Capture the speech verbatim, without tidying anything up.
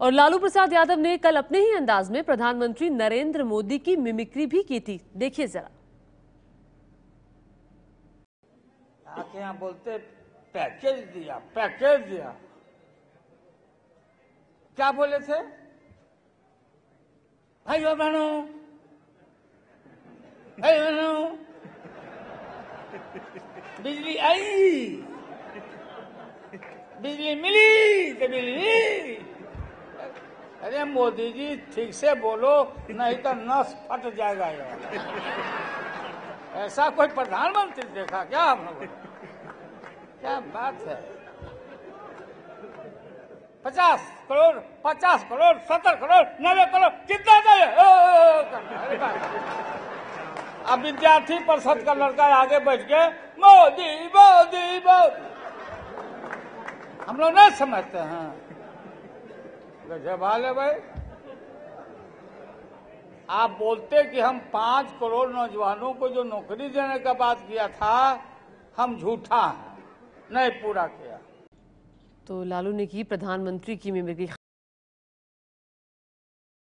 और लालू प्रसाद यादव ने कल अपने ही अंदाज में प्रधानमंत्री नरेंद्र मोदी की मिमिक्री भी की थी। देखिए जरा। आके यहाँ बोलते पैकेज दिया, पैकेज दिया। क्या बोले थे? भाइयों बहनों, भाई बहनों, बिजली आई, बिजली मिली तो बिजली मिली। अरे मोदी जी ठीक से बोलो, नहीं तो नस फट जाएगा यार। ऐसा कोई प्रधानमंत्री देखा क्या हम लोगों ने? क्या बात है? पचास करोड़, पचास करोड़, सत्तर करोड़, नब्बे करोड़, कितना चाहिए? अब विद्यार्थी परिषद का लड़का आगे बैठ के मोदी मोदी मोदी, हम लोग नहीं समझते हैं। गजब हाल है भाई। आप बोलते कि हम पांच करोड़ नौजवानों को जो नौकरी देने का बात किया था, हम झूठा हैं, नहीं पूरा किया। तो लालू ने की प्रधानमंत्री की मिमिक्री।